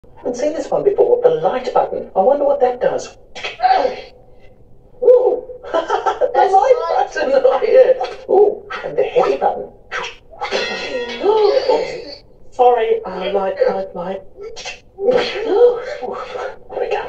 I haven't seen this one before. The light button. I wonder what that does. Ooh, the light button. Oh, yeah. Ooh, and the heavy button. Oops. Sorry, light. There we go.